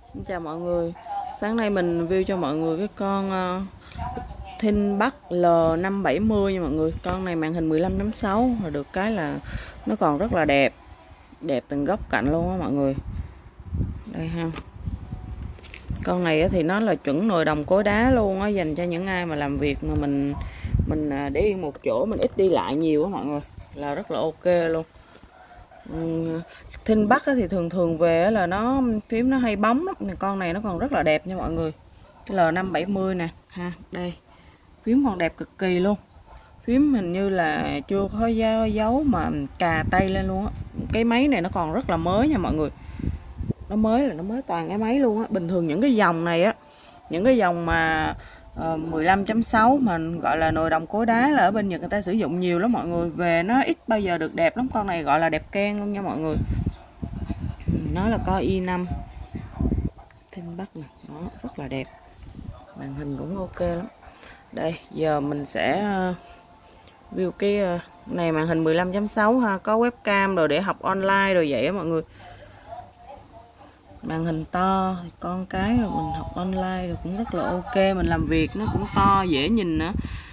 Xin chào mọi người. Sáng nay mình review cho mọi người cái con ThinkPad L570 nha mọi người. Con này màn hình 15.6 và được cái là nó còn rất là đẹp. Đẹp từng góc cạnh luôn á mọi người. Đây ha. Con này thì nó là chuẩn nồi đồng cối đá luôn á, dành cho những ai mà làm việc mà mình để yên một chỗ, mình ít đi lại nhiều á mọi người, là rất là ok luôn. ThinkPad thì thường về là nó phím nó hay bóng lắm. Con này nó còn rất là đẹp nha mọi người. Cái L570 nè ha, đây phím còn đẹp cực kỳ luôn. Phím hình như là chưa có dấu mà cà tay lên luôn á. Cái máy này nó còn rất là mới nha mọi người. Nó mới toàn cái máy luôn á. Bình thường những cái dòng này á, những cái dòng mà 15.6 mà gọi là nồi đồng cối đá là ở bên Nhật người ta sử dụng nhiều lắm mọi người. Về nó ít bao giờ được đẹp lắm. Con này gọi là đẹp keng luôn nha mọi người. Nó là có i5 ThinkPad này, nó rất là đẹp. Màn hình cũng ok lắm. Đây giờ mình sẽ view cái này, màn hình 15.6 ha, có webcam rồi để học online rồi vậy á mọi người. Màn hình to, con cái rồi mình học online rồi cũng rất là ok, mình làm việc nó cũng to dễ nhìn nữa.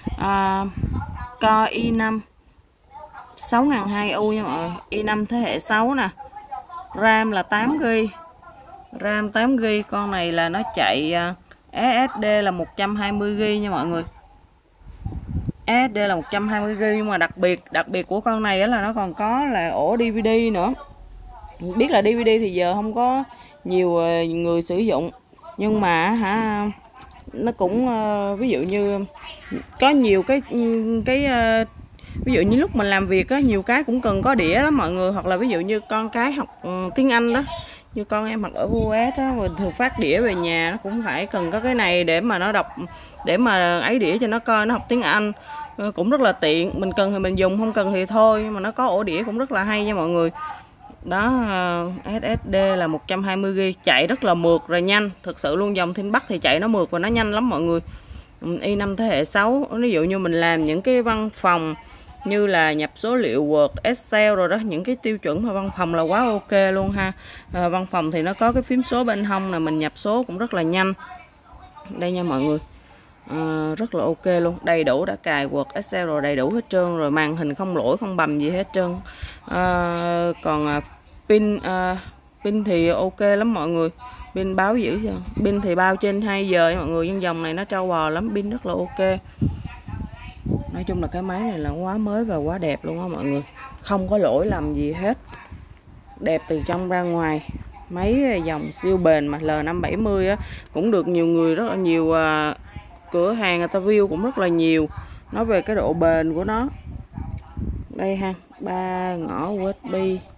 Core i5 6200U nha mọi người, i5 thế hệ 6 nè. RAM là 8GB, RAM 8GB. Con này là nó chạy SSD là 120GB nha mọi người. SSD là 120GB, nhưng mà đặc biệt của con này là nó còn có là ổ DVD nữa. Biết là DVD thì giờ không có nhiều người sử dụng, nhưng mà nó cũng ví dụ như có nhiều cái ví dụ như lúc mình làm việc á, nhiều cái cũng cần có đĩa đó mọi người, hoặc là ví dụ như con cái học tiếng Anh đó, như con em học ở US á, mình thường phát đĩa về nhà nó cũng phải cần có cái này để mà nó đọc, để mà ấy đĩa cho nó coi, nó học tiếng Anh cũng rất là tiện. Mình cần thì mình dùng, không cần thì thôi, nhưng mà nó có ổ đĩa cũng rất là hay nha mọi người. Đó, SSD là 120GB, chạy rất là mượt rồi nhanh, thực sự luôn. Dòng ThinkPad thì chạy nó mượt và nó nhanh lắm mọi người. i5 thế hệ 6, ví dụ như mình làm những cái văn phòng như là nhập số liệu Word, Excel rồi đó, những cái tiêu chuẩn mà văn phòng là quá ok luôn ha. Văn phòng thì nó có cái phím số bên hông là mình nhập số cũng rất là nhanh. Đây nha mọi người. Rất là ok luôn, đầy đủ, đã cài Word, Excel rồi, đầy đủ hết trơn rồi, màn hình không lỗi không bầm gì hết trơn. Còn pin thì ok lắm mọi người, pin báo dữ chưa, pin thì bao trên 2 giờ mọi người, nhưng dòng này nó trâu bò lắm, pin rất là ok. Nói chung là cái máy này là quá mới và quá đẹp luôn á mọi người, không có lỗi lầm gì hết, đẹp từ trong ra ngoài. Máy dòng siêu bền mà L570 á, cũng được nhiều người, rất là nhiều cửa hàng người ta view cũng rất là nhiều, nói về cái độ bền của nó. Đây ha, 3 ngõ USB,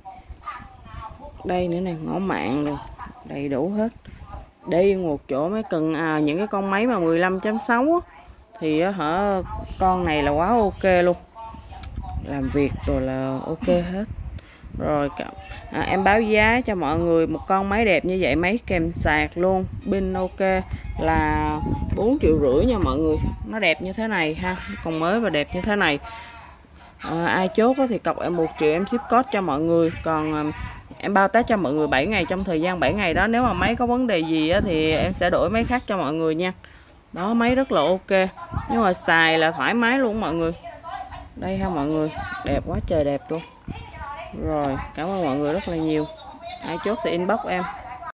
đây nữa nè, ngõ mạng rồi, đầy đủ hết. Để yên một chỗ mới cần những cái con máy mà 15.6 thì con này là quá ok luôn, làm việc rồi là ok hết. Rồi em báo giá cho mọi người một con máy đẹp như vậy, máy kèm sạc luôn, pin ok, là 4,5 triệu nha mọi người. Nó đẹp như thế này ha, còn mới và đẹp như thế này. Ai chốt thì cọc em 1 triệu, em ship code cho mọi người. Còn em bao Tết cho mọi người 7 ngày, trong thời gian 7 ngày đó nếu mà máy có vấn đề gì thì em sẽ đổi máy khác cho mọi người nha. Đó, máy rất là ok, nhưng mà xài là thoải mái luôn mọi người. Đây ha mọi người, đẹp quá trời đẹp luôn. Rồi, cảm ơn mọi người rất là nhiều. Ai chốt thì inbox em.